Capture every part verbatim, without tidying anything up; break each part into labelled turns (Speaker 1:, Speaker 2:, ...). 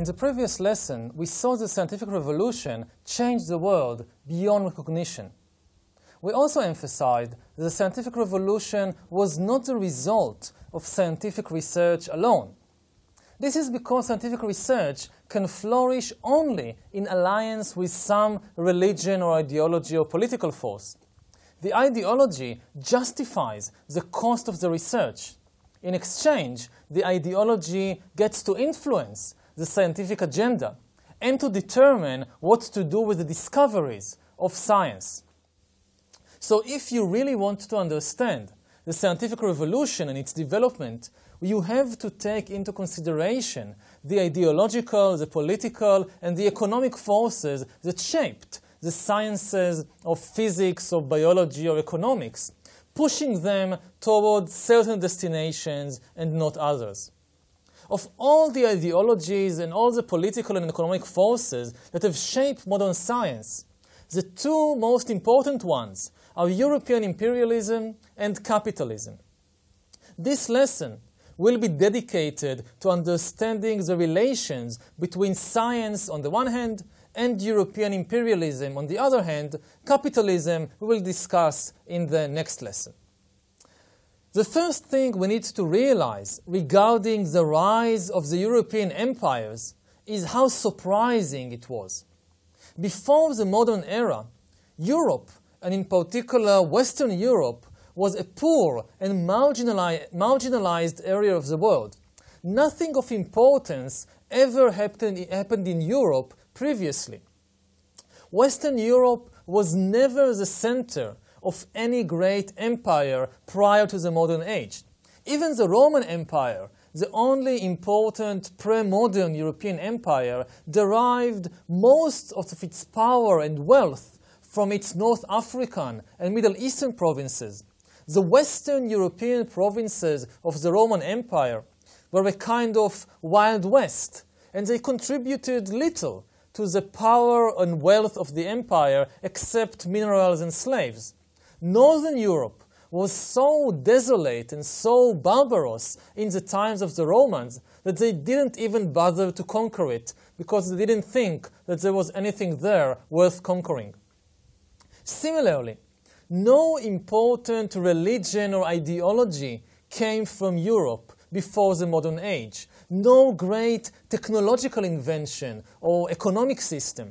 Speaker 1: the previous lesson, we saw the scientific revolution changed the world beyond recognition. We also emphasized that the scientific revolution was not the result of scientific research alone. This is because scientific research can flourish only in alliance with some religion or ideology or political force. The ideology justifies the cost of the research. In exchange, the ideology gets to influence the scientific agenda and to determine what to do with the discoveries of science. So if you really want to understand the scientific revolution and its development, you have to take into consideration the ideological, the political, and the economic forces that shaped the sciences of physics, or biology, or economics, pushing them towards certain destinations and not others. Of all the ideologies and all the political and economic forces that have shaped modern science, the two most important ones are European imperialism and capitalism. This lesson will be dedicated to understanding the relations between science on the one hand and European imperialism on the other hand. Capitalism we will discuss in the next lesson. The first thing we need to realize regarding the rise of the European empires is how surprising it was. Before the modern era, Europe, and in particular Western Europe, was a poor and marginali- marginalized area of the world. Nothing of importance ever happened, happened in Europe previously. Western Europe was never the center of any great empire prior to the modern age. Even the Roman Empire, the only important pre-modern European empire, derived most of its power and wealth from its North African and Middle Eastern provinces. The Western European provinces of the Roman Empire were a kind of Wild West, and they contributed little to the power and wealth of the empire except minerals and slaves. Northern Europe was so desolate and so barbarous in the times of the Romans that they didn't even bother to conquer it because they didn't think that there was anything there worth conquering. Similarly, no important religion or ideology came from Europe before the modern age. No great technological invention or economic system.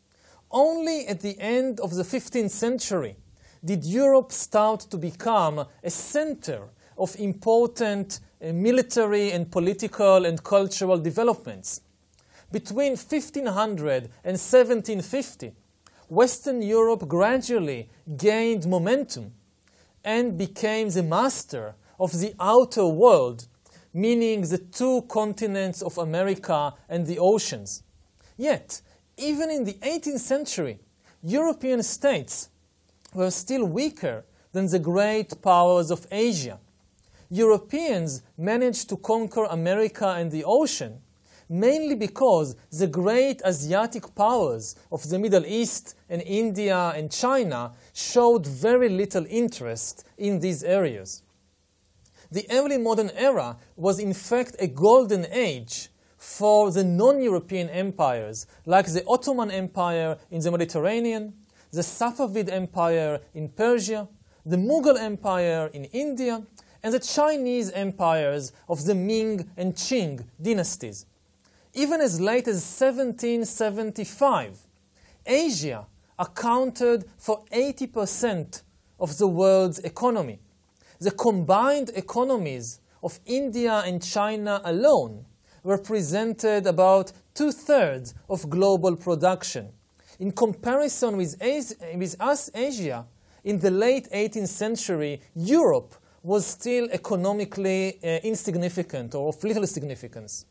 Speaker 1: Only at the end of the fifteenth century did Europe start to become a center of important uh, military and political and cultural developments. Between fifteen hundred and seventeen fifty, Western Europe gradually gained momentum and became the master of the outer world, meaning the two continents of America and the oceans. Yet, even in the eighteenth century, European states were still weaker than the great powers of Asia. Europeans managed to conquer America and the ocean, mainly because the great Asiatic powers of the Middle East and India and China showed very little interest in these areas. The early modern era was in fact a golden age for the non-European empires, like the Ottoman Empire in the Mediterranean, the Safavid Empire in Persia, the Mughal Empire in India, and the Chinese empires of the Ming and Qing dynasties. Even as late as seventeen seventy-five, Asia accounted for eighty percent of the world's economy. The combined economies of India and China alone represented about two-thirds of global production. In comparison with, As- with us, Asia, in the late eighteenth century, Europe was still economically uh, insignificant or of little significance.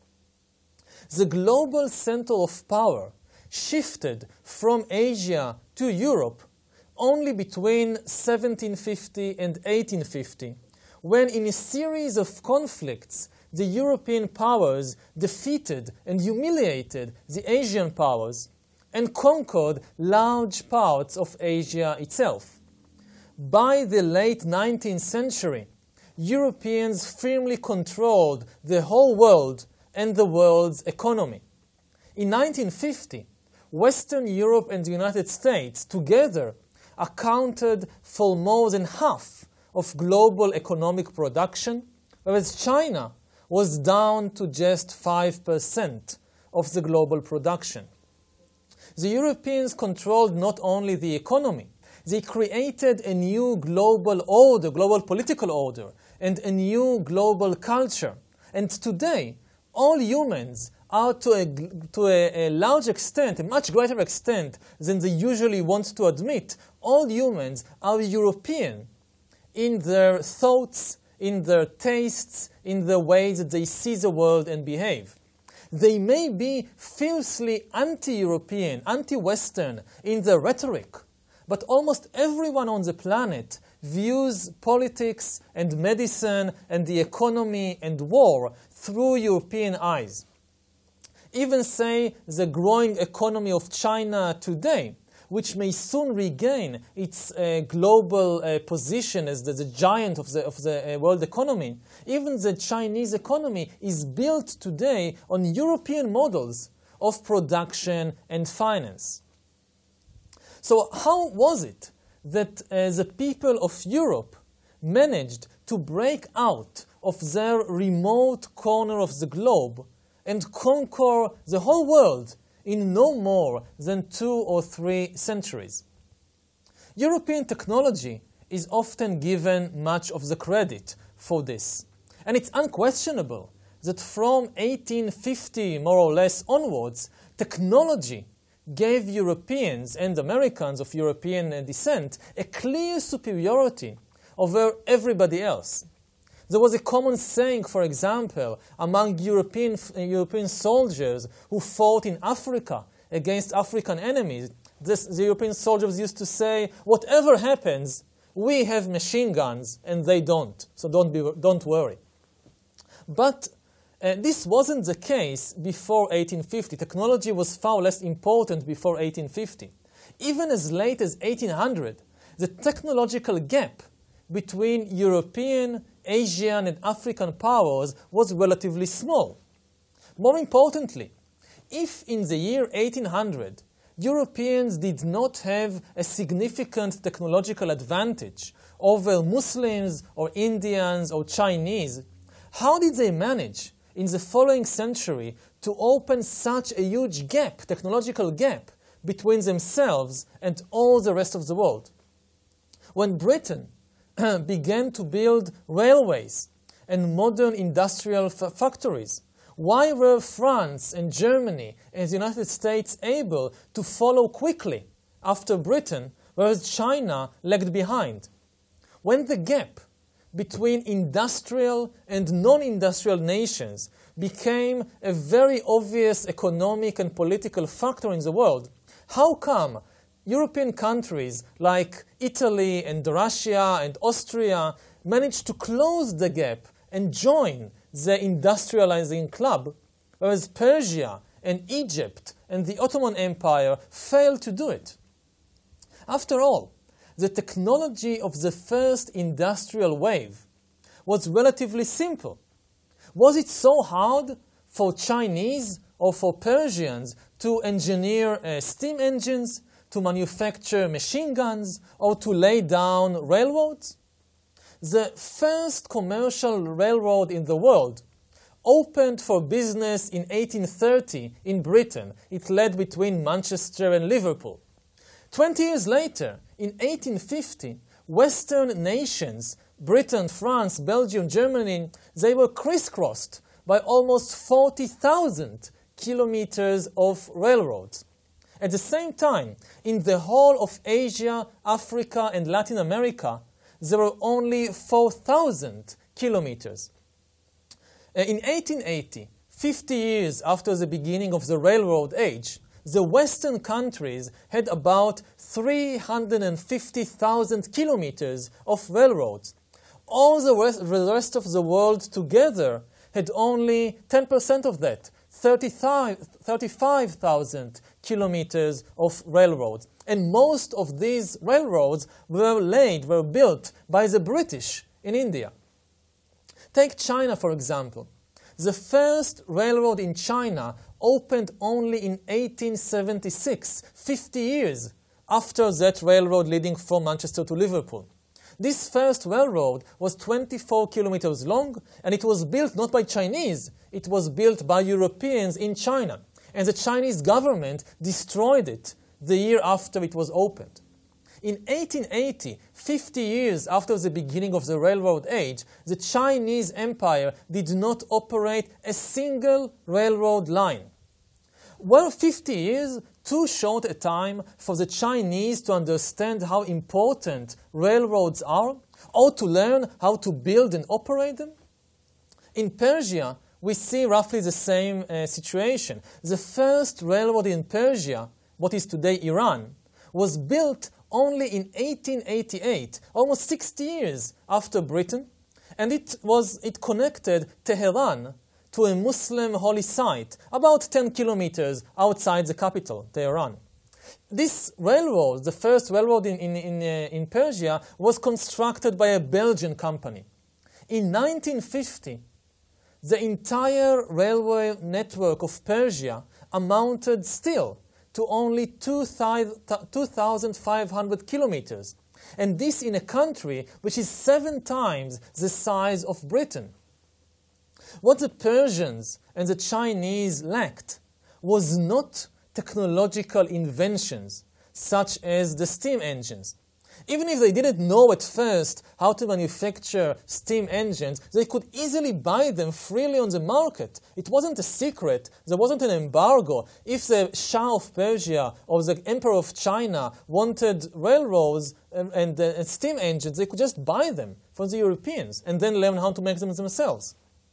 Speaker 1: The global center of power shifted from Asia to Europe only between seventeen fifty and eighteen fifty, when in a series of conflicts, the European powers defeated and humiliated the Asian powers and conquered large parts of Asia itself. By the late nineteenth century, Europeans firmly controlled the whole world and the world's economy. In nineteen fifty, Western Europe and the United States together accounted for more than half of global economic production, whereas China was down to just five percent of the global production. The Europeans controlled not only the economy, they created a new global order, global political order, and a new global culture. And today, all humans are to a, to a, a large extent, a much greater extent than they usually want to admit, all humans are European in their thoughts, in their tastes, in the way that they see the world and behave. They may be fiercely anti-European, anti-Western in their rhetoric, but almost everyone on the planet views politics and medicine and the economy and war through European eyes. Even, say, the growing economy of China today, which may soon regain its uh, global uh, position as the, the giant of the, of the uh, world economy, even the Chinese economy is built today on European models of production and finance. So how was it that uh, the people of Europe managed to break out of their remote corner of the globe and conquer the whole world in no more than two or three centuries? European technology is often given much of the credit for this. And it's unquestionable that from eighteen fifty, more or less, onwards, technology gave Europeans and Americans of European descent a clear superiority over everybody else. There was a common saying, for example, among European, uh, European soldiers who fought in Africa against African enemies. This, the European soldiers used to say, whatever happens, we have machine guns and they don't, so don't, be, don't worry. But uh, this wasn't the case before eighteen fifty. Technology was far less important before eighteen fifty. Even as late as eighteen hundred, the technological gap between European, Asian, and African powers was relatively small. More importantly, if in the year eighteen hundred, Europeans did not have a significant technological advantage over Muslims or Indians or Chinese, how did they manage in the following century to open such a huge gap, technological gap, between themselves and all the rest of the world? When Britain began to build railways and modern industrial f- factories, why were France and Germany and the United States able to follow quickly after Britain, whereas China lagged behind? When the gap between industrial and non-industrial nations became a very obvious economic and political factor in the world, how come European countries like Italy and Russia and Austria managed to close the gap and join the industrializing club, whereas Persia and Egypt and the Ottoman Empire failed to do it? After all, the technology of the first industrial wave was relatively simple. Was it so hard for Chinese or for Persians to engineer uh, steam engines, to manufacture machine guns, or to lay down railroads? The first commercial railroad in the world opened for business in eighteen thirty in Britain. It led between Manchester and Liverpool. Twenty years later, in eighteen fifty, Western nations, Britain, France, Belgium, Germany, they were crisscrossed by almost forty thousand kilometers of railroads. At the same time, in the whole of Asia, Africa, and Latin America, there were only four thousand kilometers. In eighteen eighty, fifty years after the beginning of the railroad age, the Western countries had about three hundred fifty thousand kilometers of railroads. All the rest, the rest of the world together had only ten percent of that, thirty-five thousand kilometers of railroads. And most of these railroads were laid, were built by the British in India. Take China, for example. The first railroad in China opened only in eighteen seventy-six, fifty years after that railroad leading from Manchester to Liverpool. This first railroad was twenty-four kilometers long, and it was built not by Chinese, it was built by Europeans in China. And the Chinese government destroyed it the year after it was opened. In eighteen eighty, fifty years after the beginning of the railroad age, the Chinese Empire did not operate a single railroad line. Were fifty years too short a time for the Chinese to understand how important railroads are, or to learn how to build and operate them? In Persia, we see roughly the same uh, situation. The first railroad in Persia, what is today Iran, was built only in eighteen eighty-eight, almost sixty years after Britain, and it was it connected Tehran to a Muslim holy site about ten kilometers outside the capital, Tehran. This railroad, the first railroad in, in, in, uh, in Persia, was constructed by a Belgian company. In nineteen fifty, the entire railway network of Persia amounted still to only two thousand five hundred kilometers, and this in a country which is seven times the size of Britain. What the Persians and the Chinese lacked was not technological inventions such as the steam engines. Even if they didn't know at first how to manufacture steam engines, they could easily buy them freely on the market. It wasn't a secret. There wasn't an embargo. If the Shah of Persia or the Emperor of China wanted railroads and, and, uh, and steam engines, they could just buy them from the Europeans and then learn how to make them themselves.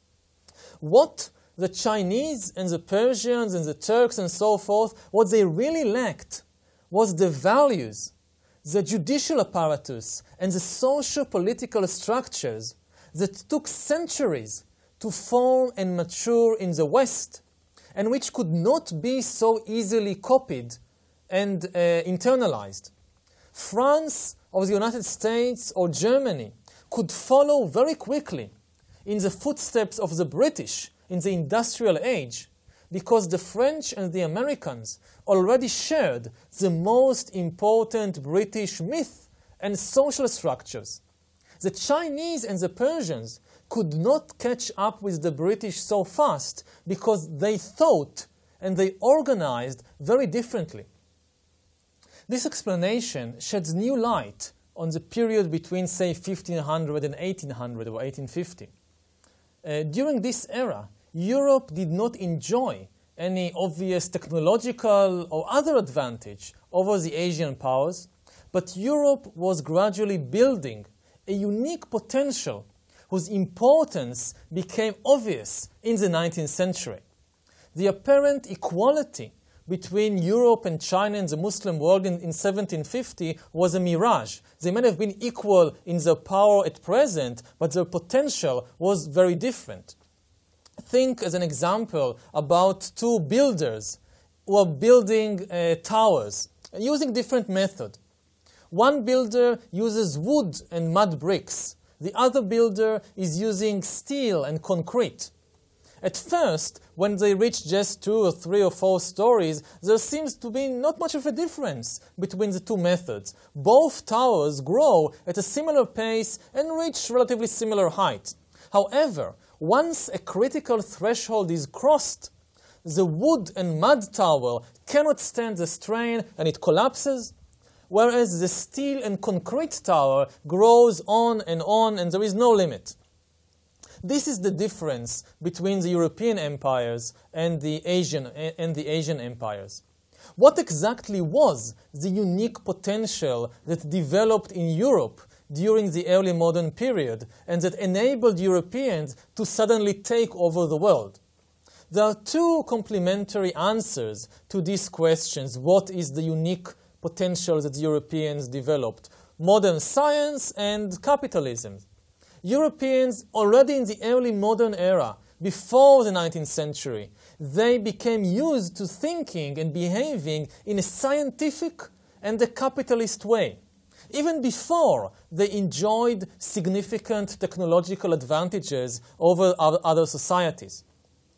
Speaker 1: What the Chinese and the Persians and the Turks and so forth, what they really lacked was the values, the judicial apparatus, and the socio-political structures that took centuries to form and mature in the West, and which could not be so easily copied and uh, internalized. France or the United States or Germany could follow very quickly in the footsteps of the British in the industrial age, because the French and the Americans already shared the most important British myth and social structures. The Chinese and the Persians could not catch up with the British so fast because they thought and they organized very differently. This explanation sheds new light on the period between, say, fifteen hundred and eighteen hundred or eighteen fifty. Uh, during this era, Europe did not enjoy any obvious technological or other advantage over the Asian powers, but Europe was gradually building a unique potential whose importance became obvious in the nineteenth century. The apparent equality between Europe and China and the Muslim world in, in seventeen fifty was a mirage. They might have been equal in their power at present, but their potential was very different. Think, as an example, about two builders who are building uh, towers using different methods. One builder uses wood and mud bricks. The other builder is using steel and concrete. At first, when they reach just two or three or four stories, there seems to be not much of a difference between the two methods. Both towers grow at a similar pace and reach relatively similar height. However, once a critical threshold is crossed, the wood and mud tower cannot stand the strain and it collapses, whereas the steel and concrete tower grows on and on and there is no limit. This is the difference between the European empires and the Asian, and the Asian empires. What exactly was the unique potential that developed in Europe during the early modern period and that enabled Europeans to suddenly take over the world? There are two complementary answers to these questions. What is the unique potential that the Europeans developed? Modern science and capitalism. Europeans, already in the early modern era, before the nineteenth century, they became used to thinking and behaving in a scientific and a capitalist way. Even before they enjoyed significant technological advantages over other societies.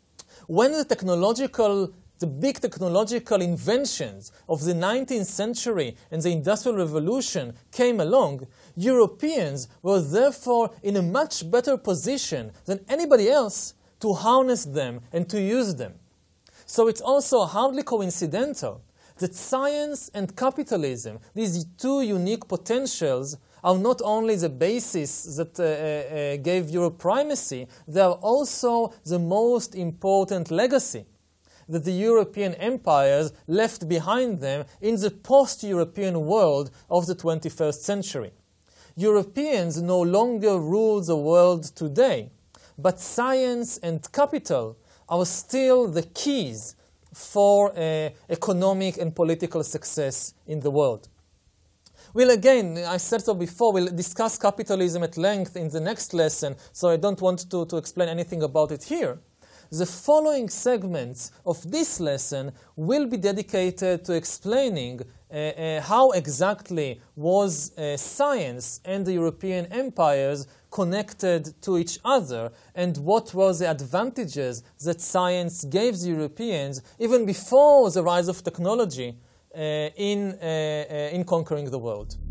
Speaker 1: When the technological, the big technological inventions of the nineteenth century and the Industrial Revolution came along, Europeans were therefore in a much better position than anybody else to harness them and to use them. So it's also hardly coincidental that science and capitalism, these two unique potentials, are not only the basis that uh, uh, gave Europe primacy, they are also the most important legacy that the European empires left behind them in the post-European world of the twenty-first century. Europeans no longer rule the world today, but science and capital are still the keys for uh, economic and political success in the world. We'll again, I said so before, we'll discuss capitalism at length in the next lesson, so I don't want to, to explain anything about it here. The following segments of this lesson will be dedicated to explaining uh, uh, how exactly was uh, science and the European empires connected to each other, and what were the advantages that science gave the Europeans even before the rise of technology uh, in, uh, uh, in conquering the world.